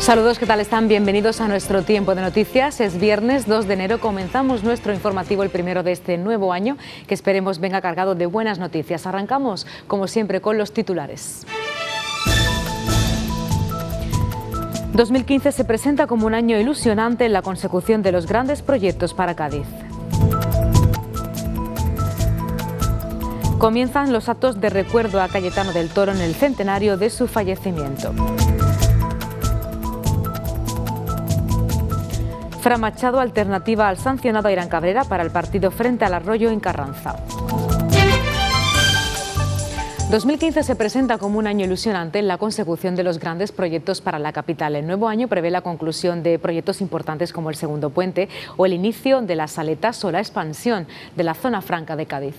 Saludos, ¿qué tal están? Bienvenidos a nuestro tiempo de noticias. Es viernes 2 de enero, comenzamos nuestro informativo, el primero de este nuevo año, que esperemos venga cargado de buenas noticias. Arrancamos, como siempre, con los titulares. 2015 se presenta como un año ilusionante en la consecución de los grandes proyectos para Cádiz. Comienzan los actos de recuerdo a Cayetano del Toro en el centenario de su fallecimiento. Fran Machado, alternativa al sancionado Irán Cabrera para el partido frente al Arroyo en Carranza. 2015 se presenta como un año ilusionante en la consecución de los grandes proyectos para la capital. El nuevo año prevé la conclusión de proyectos importantes como el segundo puente o el inicio de las aletas o la expansión de la zona franca de Cádiz.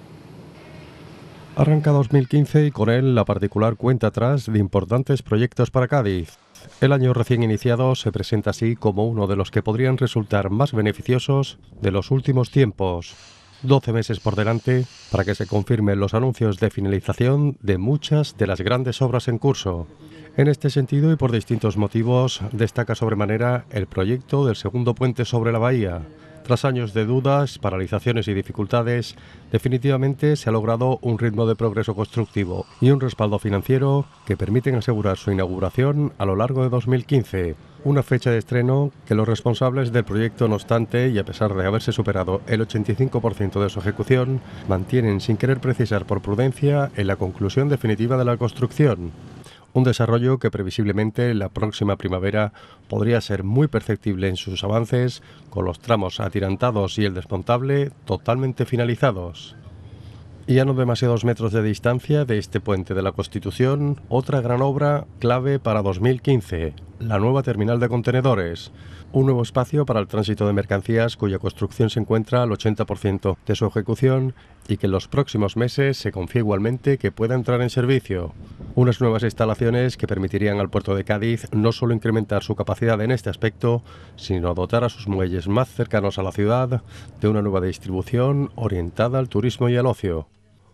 Arranca 2015 y con él la particular cuenta atrás de importantes proyectos para Cádiz. El año recién iniciado se presenta así como uno de los que podrían resultar más beneficiosos de los últimos tiempos. 12 meses por delante para que se confirmen los anuncios de finalización de muchas de las grandes obras en curso. En este sentido y por distintos motivos, destaca sobremanera el proyecto del segundo puente sobre la bahía. Tras años de dudas, paralizaciones y dificultades, definitivamente se ha logrado un ritmo de progreso constructivo y un respaldo financiero que permiten asegurar su inauguración a lo largo de 2015. Una fecha de estreno que los responsables del proyecto, no obstante, y a pesar de haberse superado el 85% de su ejecución, mantienen sin querer precisar por prudencia en la conclusión definitiva de la construcción. Un desarrollo que previsiblemente la próxima primavera podría ser muy perceptible en sus avances, con los tramos atirantados y el desmontable totalmente finalizados. Y a no demasiados metros de distancia de este puente de la Constitución, otra gran obra clave para 2015, la nueva terminal de contenedores. Un nuevo espacio para el tránsito de mercancías cuya construcción se encuentra al 80% de su ejecución y que en los próximos meses se confía igualmente que pueda entrar en servicio. Unas nuevas instalaciones que permitirían al puerto de Cádiz no solo incrementar su capacidad en este aspecto, sino dotar a sus muelles más cercanos a la ciudad de una nueva distribución orientada al turismo y al ocio.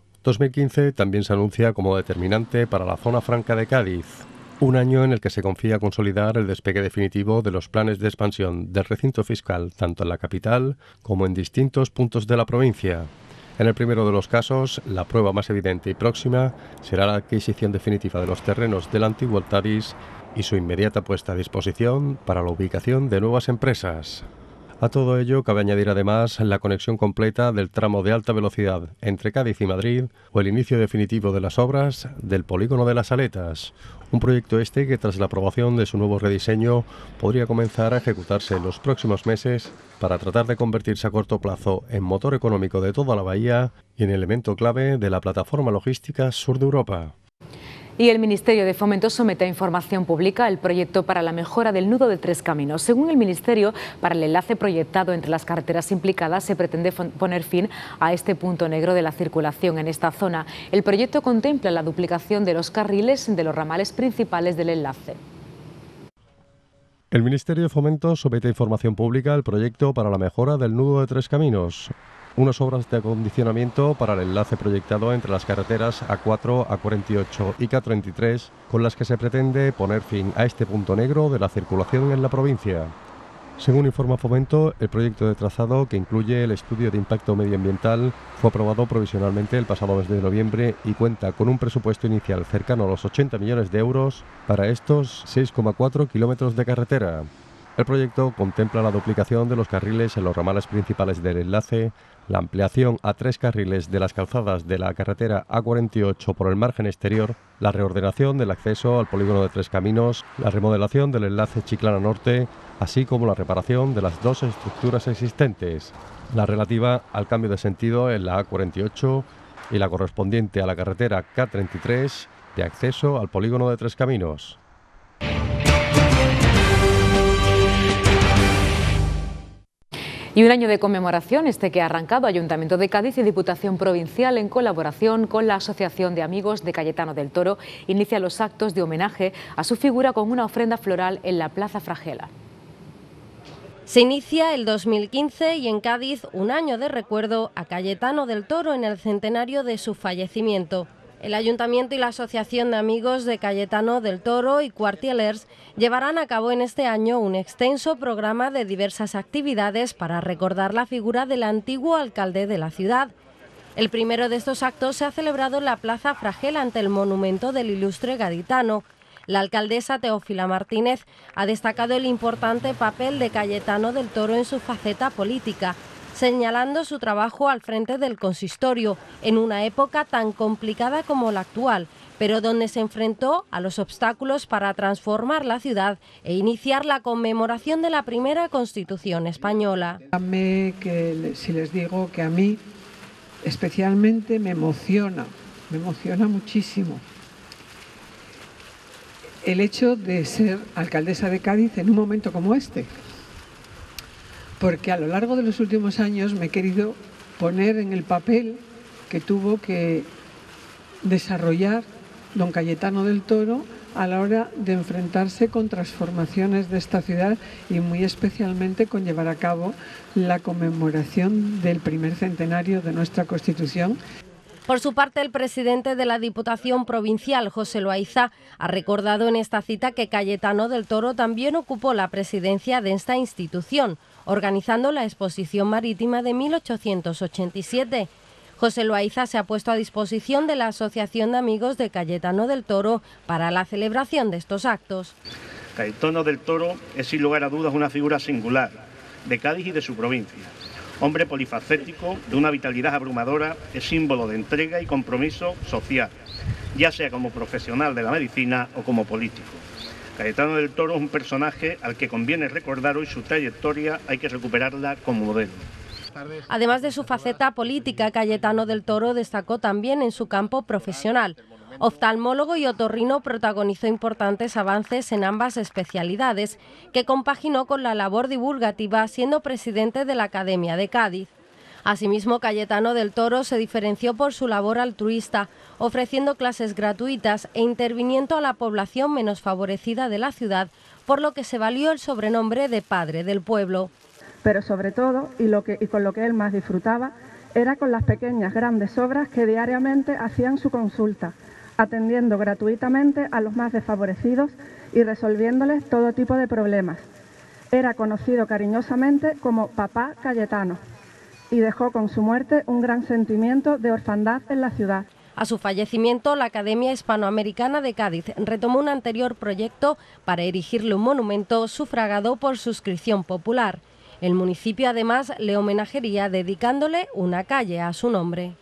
2015 también se anuncia como determinante para la zona franca de Cádiz. Un año en el que se confía consolidar el despegue definitivo de los planes de expansión del recinto fiscal tanto en la capital como en distintos puntos de la provincia. En el primero de los casos, la prueba más evidente y próxima será la adquisición definitiva de los terrenos del antiguo Altadis y su inmediata puesta a disposición para la ubicación de nuevas empresas. A todo ello cabe añadir además la conexión completa del tramo de alta velocidad entre Cádiz y Madrid o el inicio definitivo de las obras del polígono de las Aletas, un proyecto este que tras la aprobación de su nuevo rediseño podría comenzar a ejecutarse en los próximos meses para tratar de convertirse a corto plazo en motor económico de toda la bahía y en elemento clave de la plataforma logística sur de Europa. Y el Ministerio de Fomento somete a información pública el proyecto para la mejora del nudo de Tres Caminos. Según el Ministerio, para el enlace proyectado entre las carreteras implicadas se pretende poner fin a este punto negro de la circulación en esta zona. El proyecto contempla la duplicación de los carriles de los ramales principales del enlace. El Ministerio de Fomento somete a información pública el proyecto para la mejora del nudo de Tres Caminos. Unas obras de acondicionamiento para el enlace proyectado entre las carreteras A4, A48 y K33, con las que se pretende poner fin a este punto negro de la circulación en la provincia. Según informa Fomento, el proyecto de trazado, que incluye el estudio de impacto medioambiental, fue aprobado provisionalmente el pasado mes de noviembre y cuenta con un presupuesto inicial cercano a los 80 millones de euros para estos 6,4 kilómetros de carretera. El proyecto contempla la duplicación de los carriles en los ramales principales del enlace, la ampliación a 3 carriles de las calzadas de la carretera A48 por el margen exterior, la reordenación del acceso al polígono de Tres Caminos, la remodelación del enlace Chiclana Norte, así como la reparación de las 2 estructuras existentes, la relativa al cambio de sentido en la A48 y la correspondiente a la carretera K33 de acceso al polígono de Tres Caminos. Y un año de conmemoración este que ha arrancado Ayuntamiento de Cádiz y Diputación Provincial en colaboración con la Asociación de Amigos de Cayetano del Toro inicia los actos de homenaje a su figura con una ofrenda floral en la Plaza Fragela. Se inicia el 2015 y en Cádiz un año de recuerdo a Cayetano del Toro en el centenario de su fallecimiento. El Ayuntamiento y la Asociación de Amigos de Cayetano del Toro y Quartielers llevarán a cabo en este año un extenso programa de diversas actividades para recordar la figura del antiguo alcalde de la ciudad. El primero de estos actos se ha celebrado en la Plaza Fragel ante el monumento del ilustre gaditano. La alcaldesa Teófila Martínez ha destacado el importante papel de Cayetano del Toro en su faceta política, señalando su trabajo al frente del consistorio en una época tan complicada como la actual, pero donde se enfrentó a los obstáculos para transformar la ciudad e iniciar la conmemoración de la primera Constitución española. Si les digo que a mí especialmente me emociona muchísimo el hecho de ser alcaldesa de Cádiz en un momento como este. Porque a lo largo de los últimos años me he querido poner en el papel que tuvo que desarrollar don Cayetano del Toro a la hora de enfrentarse con transformaciones de esta ciudad y muy especialmente con llevar a cabo la conmemoración del primer centenario de nuestra Constitución. Por su parte, el presidente de la Diputación Provincial, José Loaiza, ha recordado en esta cita que Cayetano del Toro también ocupó la presidencia de esta institución, organizando la Exposición Marítima de 1887. José Loaiza se ha puesto a disposición de la Asociación de Amigos de Cayetano del Toro para la celebración de estos actos. Cayetano del Toro es sin lugar a dudas una figura singular de Cádiz y de su provincia. Hombre polifacético, de una vitalidad abrumadora, es símbolo de entrega y compromiso social, ya sea como profesional de la medicina o como político. Cayetano del Toro es un personaje al que conviene recordar hoy su trayectoria, hay que recuperarla como modelo. Además de su faceta política, Cayetano del Toro destacó también en su campo profesional. Oftalmólogo y otorrino, protagonizó importantes avances en ambas especialidades, que compaginó con la labor divulgativa siendo presidente de la Academia de Cádiz. Asimismo, Cayetano del Toro se diferenció por su labor altruista, ofreciendo clases gratuitas e interviniendo a la población menos favorecida de la ciudad, por lo que se valió el sobrenombre de Padre del Pueblo. Pero sobre todo, y con lo que él más disfrutaba, era con las pequeñas grandes obras que diariamente hacían su consulta, atendiendo gratuitamente a los más desfavorecidos y resolviéndoles todo tipo de problemas. Era conocido cariñosamente como Papá Cayetano y dejó con su muerte un gran sentimiento de orfandad en la ciudad. A su fallecimiento, la Academia Hispanoamericana de Cádiz retomó un anterior proyecto para erigirle un monumento sufragado por suscripción popular. El municipio además le homenajearía dedicándole una calle a su nombre.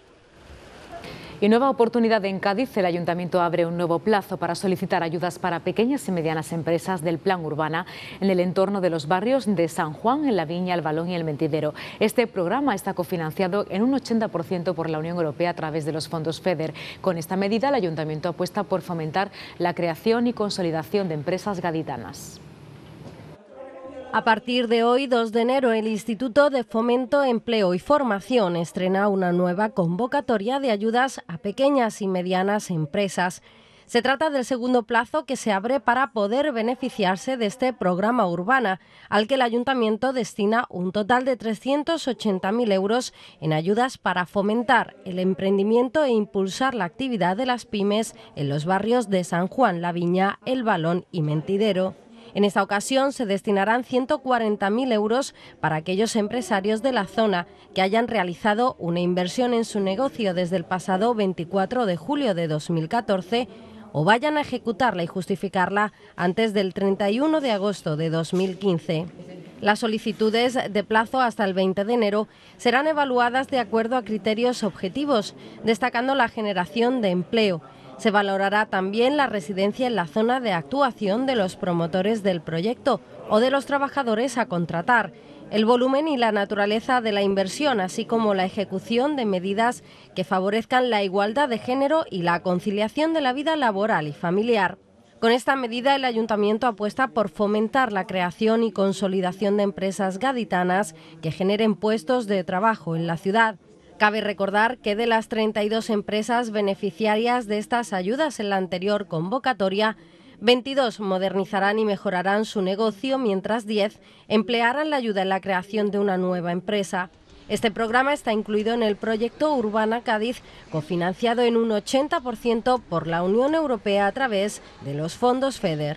Y nueva oportunidad en Cádiz. El Ayuntamiento abre un nuevo plazo para solicitar ayudas para pequeñas y medianas empresas del Plan Urbana en el entorno de los barrios de San Juan, en La Viña, El Balón y El Mentidero. Este programa está cofinanciado en un 80% por la Unión Europea a través de los fondos FEDER. Con esta medida, el Ayuntamiento apuesta por fomentar la creación y consolidación de empresas gaditanas. A partir de hoy, 2 de enero, el Instituto de Fomento, Empleo y Formación estrena una nueva convocatoria de ayudas a pequeñas y medianas empresas. Se trata del segundo plazo que se abre para poder beneficiarse de este programa Urbana, al que el Ayuntamiento destina un total de 380.000 euros en ayudas para fomentar el emprendimiento e impulsar la actividad de las pymes en los barrios de San Juan, La Viña, El Balón y Mentidero. En esta ocasión se destinarán 140.000 euros para aquellos empresarios de la zona que hayan realizado una inversión en su negocio desde el pasado 24 de julio de 2014 o vayan a ejecutarla y justificarla antes del 31 de agosto de 2015. Las solicitudes de plazo hasta el 20 de enero serán evaluadas de acuerdo a criterios objetivos, destacando la generación de empleo. Se valorará también la residencia en la zona de actuación de los promotores del proyecto o de los trabajadores a contratar, el volumen y la naturaleza de la inversión, así como la ejecución de medidas que favorezcan la igualdad de género y la conciliación de la vida laboral y familiar. Con esta medida, el Ayuntamiento apuesta por fomentar la creación y consolidación de empresas gaditanas que generen puestos de trabajo en la ciudad. Cabe recordar que de las 32 empresas beneficiarias de estas ayudas en la anterior convocatoria, 22 modernizarán y mejorarán su negocio, mientras 10 emplearán la ayuda en la creación de una nueva empresa. Este programa está incluido en el proyecto Urbana Cádiz, cofinanciado en un 80% por la Unión Europea a través de los fondos FEDER.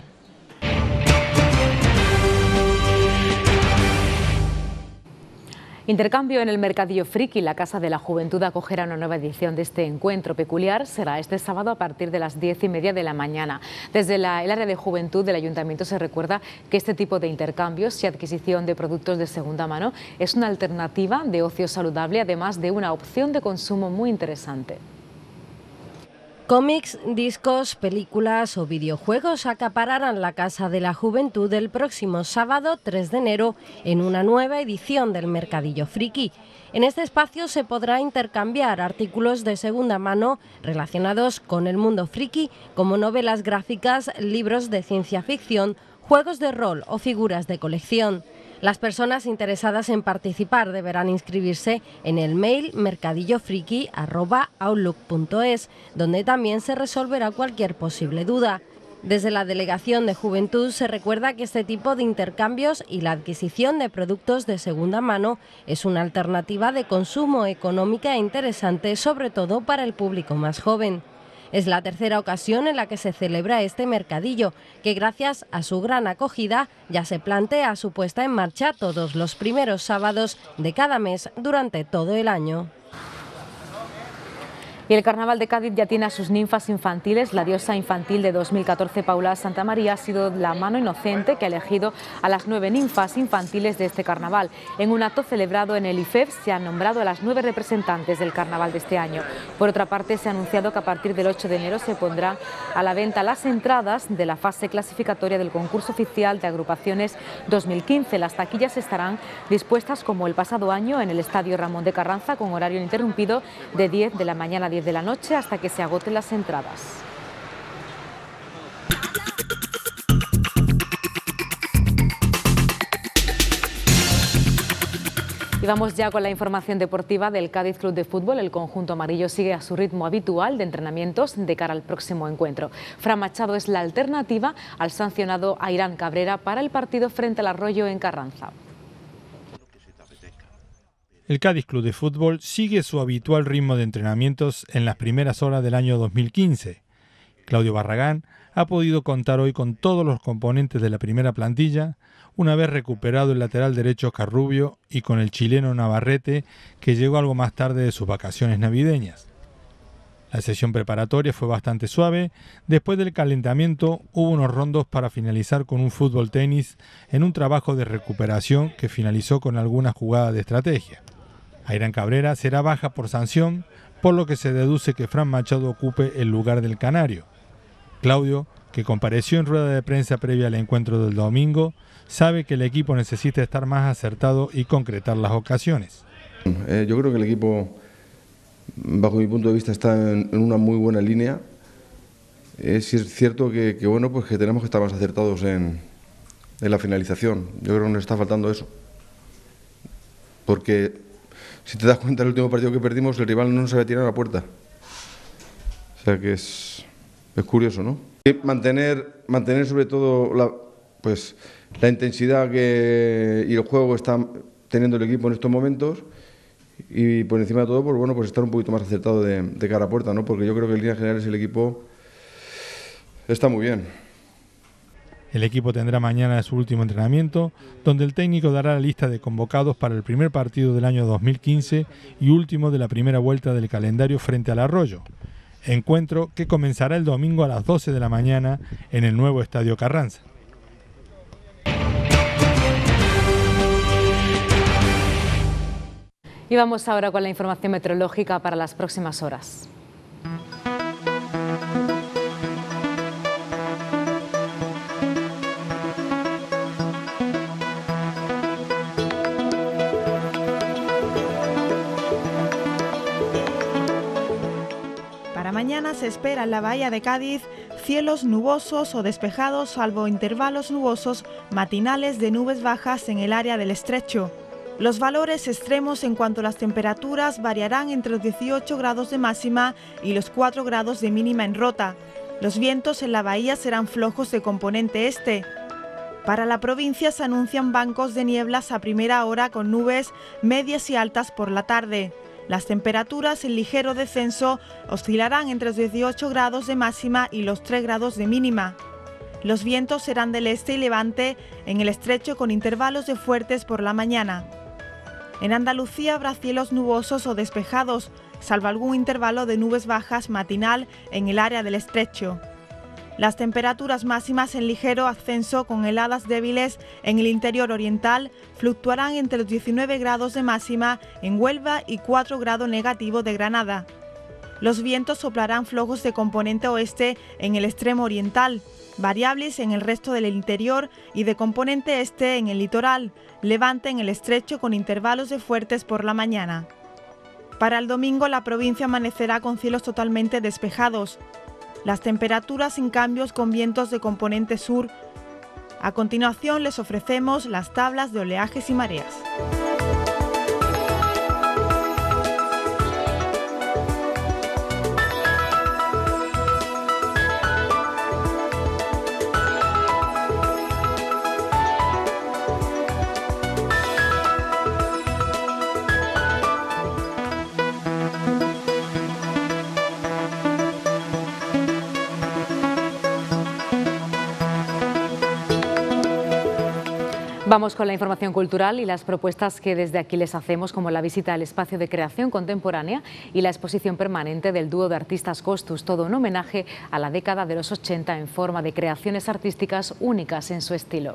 Intercambio en el Mercadillo Friki. La Casa de la Juventud acogerá una nueva edición de este encuentro peculiar. Será este sábado a partir de las 10:30 de la mañana. Desde el área de juventud del Ayuntamiento se recuerda que este tipo de intercambios y adquisición de productos de segunda mano es una alternativa de ocio saludable, además de una opción de consumo muy interesante. Cómics, discos, películas o videojuegos acapararán la Casa de la Juventud el próximo sábado 3 de enero en una nueva edición del Mercadillo Friki. En este espacio se podrá intercambiar artículos de segunda mano relacionados con el mundo friki, como novelas gráficas, libros de ciencia ficción, juegos de rol o figuras de colección. Las personas interesadas en participar deberán inscribirse en el mail mercadillofriki@outlook.es, donde también se resolverá cualquier posible duda. Desde la Delegación de Juventud se recuerda que este tipo de intercambios y la adquisición de productos de segunda mano es una alternativa de consumo económica e interesante, sobre todo para el público más joven. Es la tercera ocasión en la que se celebra este mercadillo, que gracias a su gran acogida ya se plantea su puesta en marcha todos los primeros sábados de cada mes durante todo el año. Y el Carnaval de Cádiz ya tiene a sus ninfas infantiles. La diosa infantil de 2014, Paula Santa María, ha sido la mano inocente que ha elegido a las 9 ninfas infantiles de este carnaval. En un acto celebrado en el IFEF se han nombrado a las 9 representantes del carnaval de este año. Por otra parte, se ha anunciado que a partir del 8 de enero se pondrán a la venta las entradas de la fase clasificatoria del concurso oficial de agrupaciones 2015. Las taquillas estarán dispuestas como el pasado año en el Estadio Ramón de Carranza, con horario ininterrumpido de 10 de la mañana a 10 de la noche hasta que se agoten las entradas. Y vamos ya con la información deportiva del Cádiz Club de Fútbol. El conjunto amarillo sigue a su ritmo habitual de entrenamientos de cara al próximo encuentro. Fran Machado es la alternativa al sancionado Airán Cabrera para el partido frente al Arroyo en Carranza. El Cádiz Club de Fútbol sigue su habitual ritmo de entrenamientos en las primeras horas del año 2015. Claudio Barragán ha podido contar hoy con todos los componentes de la primera plantilla, una vez recuperado el lateral derecho Oscar Rubio y con el chileno Navarrete, que llegó algo más tarde de sus vacaciones navideñas. La sesión preparatoria fue bastante suave. Después del calentamiento hubo unos rondos para finalizar con un fútbol tenis en un trabajo de recuperación que finalizó con algunas jugadas de estrategia. Airán Cabrera será baja por sanción, por lo que se deduce que Fran Machado ocupe el lugar del canario. Claudio, que compareció en rueda de prensa previa al encuentro del domingo, sabe que el equipo necesita estar más acertado y concretar las ocasiones. Yo creo que el equipo, bajo mi punto de vista, está en una muy buena línea. Es cierto que bueno, pues que tenemos que estar más acertados en la finalización. Yo creo que nos está faltando eso. Porque si te das cuenta, el último partido que perdimos, el rival no nos había tirado a la puerta. O sea que es curioso, ¿no? Y mantener sobre todo la intensidad y el juego que está teniendo el equipo en estos momentos, y por encima de todo, pues bueno, pues estar un poquito más acertado de cara a puerta, ¿no? Porque yo creo que en líneas generales el equipo está muy bien. El equipo tendrá mañana su último entrenamiento, donde el técnico dará la lista de convocados para el primer partido del año 2015 y último de la primera vuelta del calendario frente al Arroyo. Encuentro que comenzará el domingo a las 12 de la mañana en el nuevo Estadio Carranza. Y vamos ahora con la información meteorológica para las próximas horas. Mañana se espera en la bahía de Cádiz cielos nubosos o despejados, salvo intervalos nubosos matinales de nubes bajas en el área del estrecho. Los valores extremos en cuanto a las temperaturas variarán entre los 18 grados de máxima y los 4 grados de mínima en Rota. Los vientos en la bahía serán flojos de componente este. Para la provincia se anuncian bancos de nieblas a primera hora con nubes medias y altas por la tarde. Las temperaturas en ligero descenso oscilarán entre los 18 grados de máxima y los 3 grados de mínima. Los vientos serán del este y levante en el estrecho con intervalos de fuertes por la mañana. En Andalucía habrá cielos nubosos o despejados, salvo algún intervalo de nubes bajas matinal en el área del estrecho. Las temperaturas máximas en ligero ascenso con heladas débiles en el interior oriental fluctuarán entre los 19 grados de máxima en Huelva y 4 grados negativo de Granada. Los vientos soplarán flojos de componente oeste en el extremo oriental, variables en el resto del interior y de componente este en el litoral, levante en el estrecho con intervalos de fuertes por la mañana. Para el domingo la provincia amanecerá con cielos totalmente despejados. Las temperaturas sin cambios con vientos de componente sur. A continuación les ofrecemos las tablas de oleajes y mareas. Vamos con la información cultural y las propuestas que desde aquí les hacemos, como la visita al espacio de creación contemporánea y la exposición permanente del dúo de artistas Costus, todo un homenaje a la década de los 80 en forma de creaciones artísticas únicas en su estilo.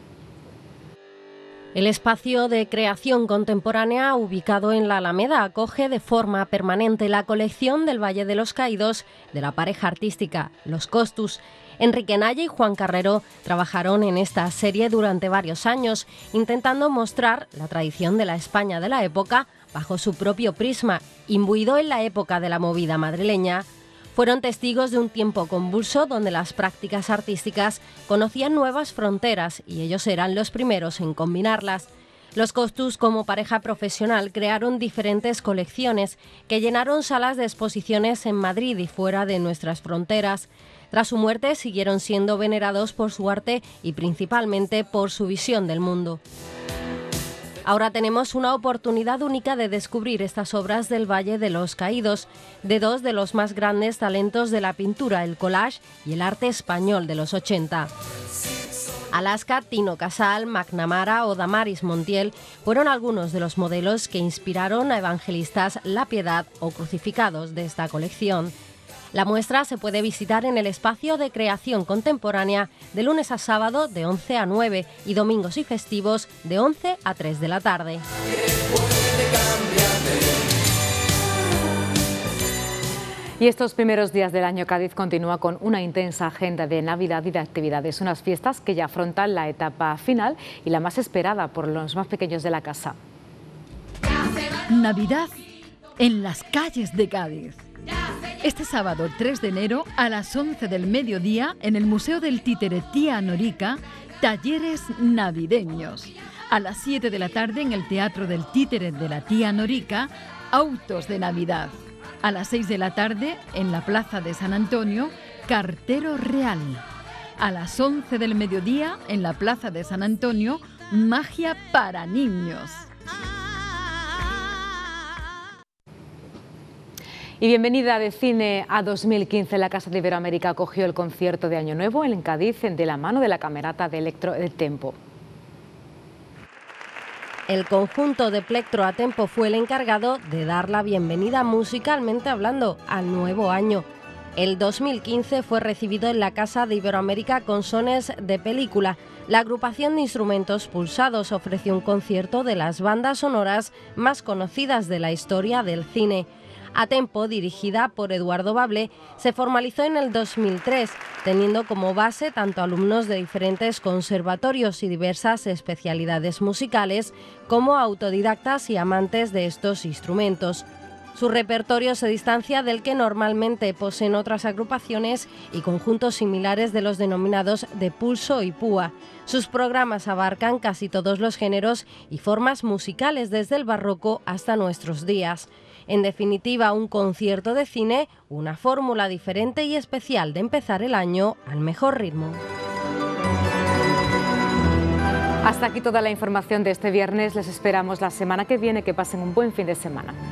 El espacio de creación contemporánea, ubicado en la Alameda, acoge de forma permanente la colección del Valle de los Caídos de la pareja artística Los Costus. Enrique Naya y Juan Carrero trabajaron en esta serie durante varios años, intentando mostrar la tradición de la España de la época bajo su propio prisma, imbuido en la época de la movida madrileña. Fueron testigos de un tiempo convulso donde las prácticas artísticas conocían nuevas fronteras y ellos eran los primeros en combinarlas. Los Costus, como pareja profesional, crearon diferentes colecciones que llenaron salas de exposiciones en Madrid y fuera de nuestras fronteras. Tras su muerte siguieron siendo venerados por su arte y principalmente por su visión del mundo. Ahora tenemos una oportunidad única de descubrir estas obras del Valle de los Caídos, de dos de los más grandes talentos de la pintura, el collage y el arte español de los 80. Alaska, Tino Casal, McNamara o Damaris Montiel fueron algunos de los modelos que inspiraron a evangelistas La Piedad o crucificados de esta colección. La muestra se puede visitar en el espacio de creación contemporánea de lunes a sábado de 11 a 9 y domingos y festivos de 11 a 3 de la tarde. Y estos primeros días del año Cádiz continúa con una intensa agenda de Navidad y de actividades, unas fiestas que ya afrontan la etapa final y la más esperada por los más pequeños de la casa. Navidad en las calles de Cádiz. Este sábado 3 de enero a las 11 del mediodía en el Museo del Títere Tía Norica, talleres navideños. A las 7 de la tarde en el Teatro del Títere de la Tía Norica, autos de Navidad. A las 6 de la tarde en la Plaza de San Antonio, cartero real. A las 11 del mediodía en la Plaza de San Antonio, magia para niños. Y bienvenida de cine a 2015. La Casa de Iberoamérica acogió el concierto de Año Nuevo en Cádiz de la mano de la Camerata de Electro El Tempo. El conjunto de Plectro a Tempo fue el encargado de dar la bienvenida musicalmente hablando al nuevo año. El 2015 fue recibido en la Casa de Iberoamérica con sones de película. La agrupación de instrumentos pulsados ofreció un concierto de las bandas sonoras más conocidas de la historia del cine. A Tempo, dirigida por Eduardo Bable, se formalizó en el 2003, teniendo como base tanto alumnos de diferentes conservatorios y diversas especialidades musicales, como autodidactas y amantes de estos instrumentos. Su repertorio se distancia del que normalmente poseen otras agrupaciones y conjuntos similares de los denominados de pulso y púa. Sus programas abarcan casi todos los géneros y formas musicales desde el barroco hasta nuestros días. En definitiva, un concierto de cine, una fórmula diferente y especial de empezar el año al mejor ritmo. Hasta aquí toda la información de este viernes. Les esperamos la semana que viene. Que pasen un buen fin de semana.